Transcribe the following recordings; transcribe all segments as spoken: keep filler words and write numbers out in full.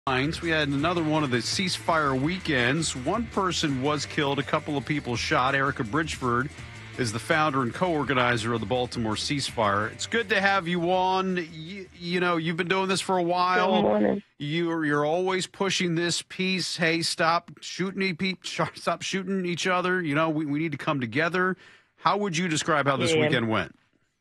We had another one of the ceasefire weekends. One person was killed, a couple of people shot. Erricka Bridgeford is the founder and co-organizer of the Baltimore Ceasefire. It's good to have you on. You, you know, you've been doing this for a while. Good morning. You're, you're always pushing this piece. Hey, stop shooting, stop shooting each other. You know, we, we need to come together. How would you describe how this Yeah. weekend went?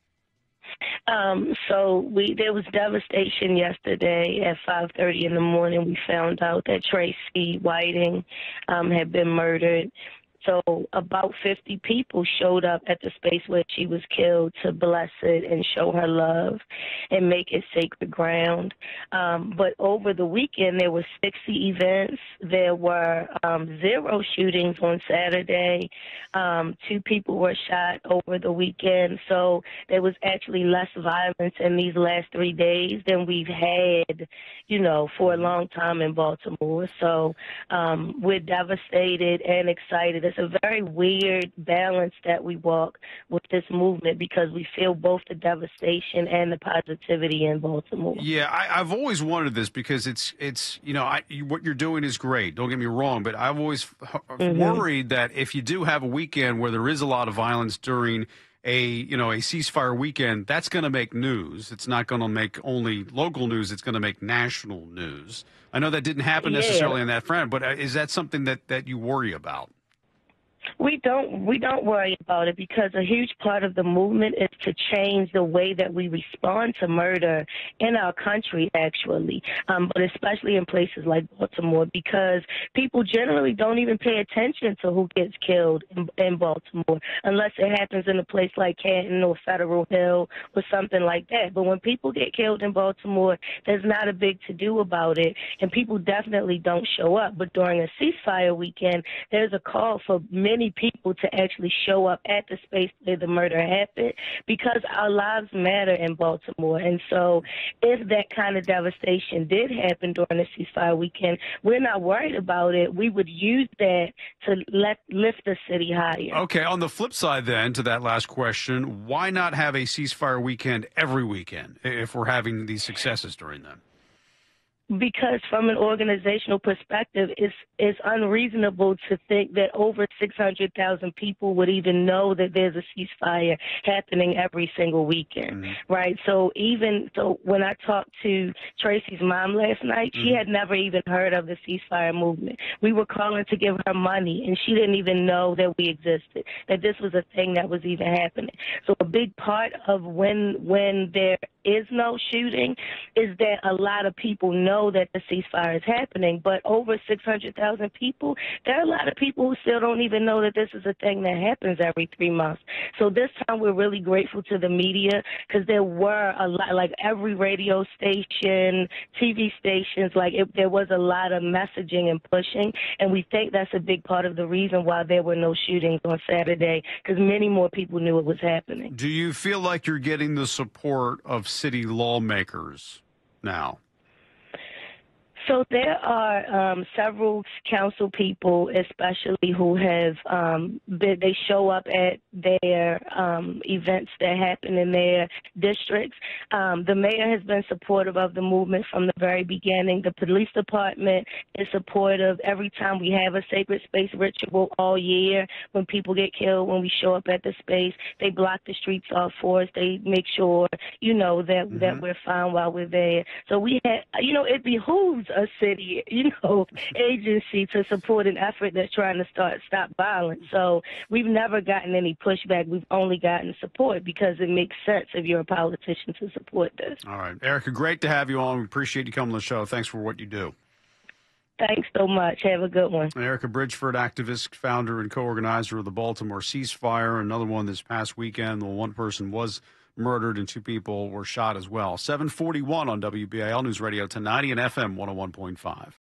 Um, so we there was devastation yesterday at five thirty in the morning. We found out that Tracy Whiting um, had been murdered. So about fifty people showed up at the space where she was killed to bless it and show her love and make it sacred ground. Um, but over the weekend, there were sixty events. There were um, zero shootings on Saturday. Um, two people were shot over the weekend. So there was actually less violence in these last three days than we've had, you know, for a long time in Baltimore. So um, we're devastated and excited. It's a very weird balance that we walk with this movement because we feel both the devastation and the positivity in Baltimore. Yeah, I, I've always wanted this because it's, it's you know, I, you, what you're doing is great. Don't get me wrong, but I've always mm-hmm. worried that if you do have a weekend where there is a lot of violence during a, you know, a ceasefire weekend, that's going to make news. It's not going to make only local news. It's going to make national news. I know that didn't happen yeah. necessarily on that front, but is that something that, that you worry about? We don't we don't worry about it because a huge part of the movement is to change the way that we respond to murder in our country, actually, um, but especially in places like Baltimore, because people generally don't even pay attention to who gets killed in, in Baltimore unless it happens in a place like Canton or Federal Hill or something like that. But when people get killed in Baltimore, there's not a big to-do about it, and people definitely don't show up. But during a ceasefire weekend, there's a call for many people to actually show up at the space where the murder happened because our lives matter in Baltimore. And so if that kind of devastation did happen during the ceasefire weekend, we're not worried about it. We would use that to let lift the city higher. Okay, on the flip side then to that last question, why not have a ceasefire weekend every weekend if we're having these successes during them? Because from an organizational perspective, it's, it's unreasonable to think that over six hundred thousand people would even know that there's a ceasefire happening every single weekend, mm-hmm. right? So even so when I talked to Tracy's mom last night, mm-hmm. she had never even heard of the ceasefire movement. We were calling to give her money, and she didn't even know that we existed, that this was a thing that was even happening. So a big part of when when there is no shooting is that a lot of people know that the ceasefire is happening, but over six hundred thousand people, there are a lot of people who still don't even know that this is a thing that happens every three months. So this time we're really grateful to the media because there were a lot, like every radio station, T V stations, like it, there was a lot of messaging and pushing, and we think that's a big part of the reason why there were no shootings on Saturday, because many more people knew it was happening. Do you feel like you're getting the support of city lawmakers now? So there are um, several council people, especially who have um, been, they show up at their um, events that happen in their districts. Um, the mayor has been supportive of the movement from the very beginning. The police department is supportive. Every time we have a sacred space ritual all year, when people get killed, when we show up at the space, they block the streets off for us. They make sure, you know, that, mm-hmm. that we're fine while we're there. So we had, you know, it behooves a city, you know, agency to support an effort that's trying to start stop violence. So we've never gotten any pushback. We've only gotten support because it makes sense if you're a politician to support this. All right. Ericka, great to have you on. We appreciate you coming on the show. Thanks for what you do. Thanks so much. Have a good one. Erricka Bridgeford Activist, founder and co-organizer of the Baltimore Ceasefire. Another one this past weekend. The one person was murdered and two people were shot as well. seven forty-one on W B A L News Radio ten ninety and F M one oh one point five.